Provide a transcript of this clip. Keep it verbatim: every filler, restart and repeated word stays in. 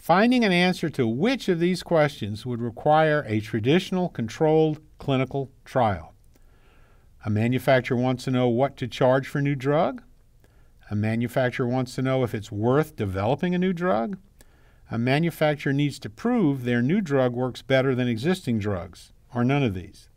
Finding an answer to which of these questions would require a traditional controlled clinical trial. A manufacturer wants to know what to charge for a new drug. A manufacturer wants to know if it's worth developing a new drug. A manufacturer needs to prove their new drug works better than existing drugs, or none of these.